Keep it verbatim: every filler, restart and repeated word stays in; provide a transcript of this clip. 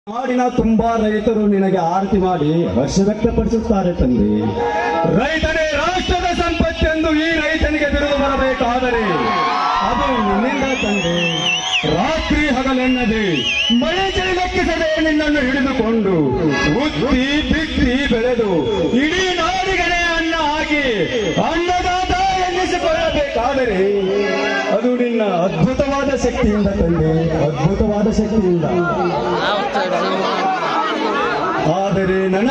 ನಾಡಿನ ತುಂಬಾ ರೈತರು ನಿನಗೆ ಆರತಿ ಮಾಡಿ ಹರ್ಷ ವ್ಯಕ್ತಪಡಿಸುತ್ತಾರೆ ತಂದೆ. ರೈತನೇ ರಾಷ್ಟ್ರದ ಸಂಪತ್ತೆಂದು ಈ ರೈತನಿಗೆ ಬಿರುದು ಬರಬೇಕಾದರೆ ಅದು ನಿನ್ನಿಂದ ತಂದೆ. ರಾತ್ರಿ ಹಗಲೆನ್ನದೆ ಮಳೆ ಚಳಿ ಲೆಕ್ಕಿಸದೆ ನಿನ್ನನ್ನು ಹಿಡಿದುಕೊಂಡು ಉತ್ತಿ ಬಿತ್ತಿ ಬೆಳೆದು ಇಡೀ ನಾಡಿಗನೇ ಅನ್ನ ಹಾಕಿ ಅನ್ನದಾತ ಎನ್ನಿಸಿಕೊಳ್ಳಬೇಕಾದರೆ ಅದು ನಿನ್ನ ಅದ್ಭುತವಾದ ಶಕ್ತಿಯಿಂದ ತಂದೆ, ಅದ್ಭುತವಾದ ಶಕ್ತಿಯಿಂದ. ಆದರೆ ನನ್ನ